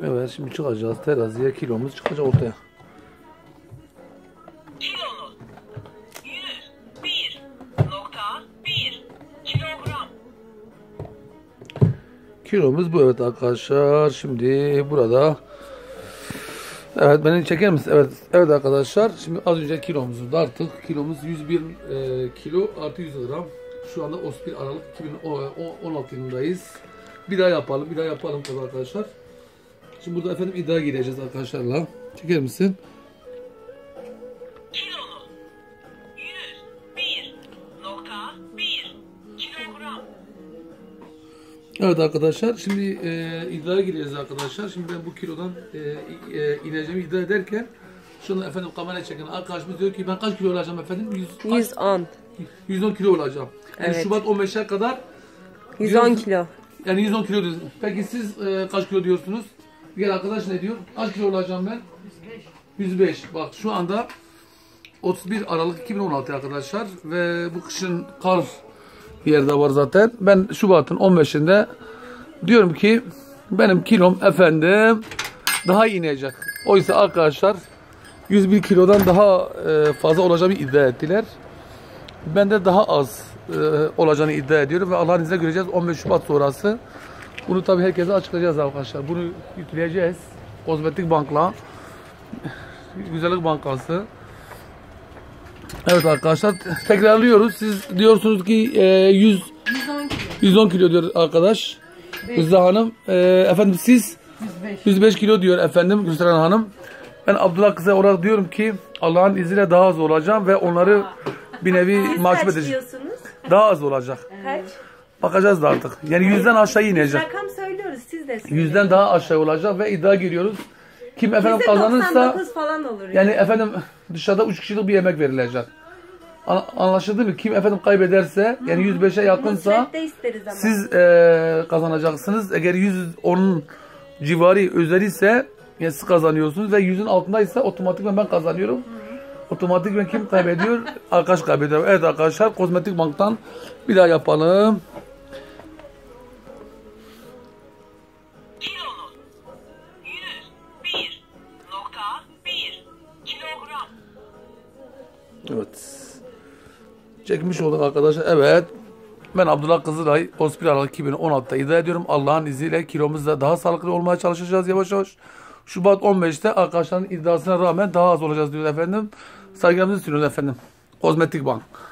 Evet, şimdi çıkacağız teraziye, kilomuz çıkacak ortaya. Kilonun 101,1 kilogram. Kilomuz bu, evet arkadaşlar. Şimdi burada, evet, beni çeker misin? Evet, evet arkadaşlar. Şimdi az önce kilomuzu tarttık. Kilomuz 101 kilo artı 100 gram. Şu anda 31 Aralık 2016 yılındayız. Bir daha yapalım tabii arkadaşlar. Şimdi burada efendim iddia gireceğiz arkadaşlarla. Çeker misin? Kilonun 101,1 kilogram. Evet arkadaşlar, şimdi iddiaya gireceğiz arkadaşlar. Şimdi ben bu kilodan ineceğimi iddia ederken şu anda efendim kamera çeken arkadaşımız diyor ki ben kaç kilo olacağım efendim? 110. 110 kilo olacağım. Yani Evet. Şubat 15'e kadar 110 kilo. yani 110 kilo diyorsunuz. Peki siz kaç kilo diyorsunuz? Diğer arkadaş ne diyor? Kaç kilo olacağım ben? 105. Bak şu anda 31 Aralık 2016 arkadaşlar ve bu kışın kar bir yerde var zaten. Ben Şubat'ın 15'inde diyorum ki benim kilom efendim daha inecek. Oysa arkadaşlar 101 kilodan daha fazla olacağını iddia ettiler. Ben de daha az olacağını iddia ediyorum ve Allah'ın izniyle göreceğiz 15 Şubat sonrası. Bunu tabii herkese açıklayacağız arkadaşlar. Bunu yükleyeceğiz. Kozmetik bankla, güzellik bankası. Evet arkadaşlar, tekrarlıyoruz. Siz diyorsunuz ki 110 kilo diyor arkadaş. Güzde Hanım. Efendim siz 105 kilo diyor efendim Gülseren Hanım. Ben Abdullah kıza olarak diyorum ki Allah'ın izniyle daha az olacağım ve onları bir nevi mahcup edeceğim. Daha az olacak. Kaç? Bakacağız da artık. Yani 100'den aşağı inecek. Rakam söylüyoruz, siz de söyleyin. 100'den daha aşağı olacak ve iddia giriyoruz. Kim efendim Bizde kazanırsa 99 falan olur. yani efendim dışarıda 3 kişilik bir yemek verilecek. Anlaşıldı mı? Kim efendim kaybederse yani 105'e yakınsa Nusret'te isteriz ama. siz kazanacaksınız. Eğer 110 civarı üzeri ise yani siz kazanıyorsunuz ve 100'ün altındaysa otomatikman ben kazanıyorum. Otomatikman kim kaybediyor? Arkadaş kaybediyor. Evet arkadaşlar, kozmetik banktan bir daha yapalım. Kilonun 101,1 kilogram. Evet. Çekmiş olduk arkadaşlar. Evet. Ben Abdullah Kızılay 31 Aralık 2016'da iddia ediyorum. Allah'ın izniyle kilomuzda daha sağlıklı olmaya çalışacağız yavaş yavaş. Şubat 15'te arkadaşların iddiasına rağmen daha az olacağız diyor efendim. Saygılarımızı sunuyoruz efendim. Kozmetik Bank.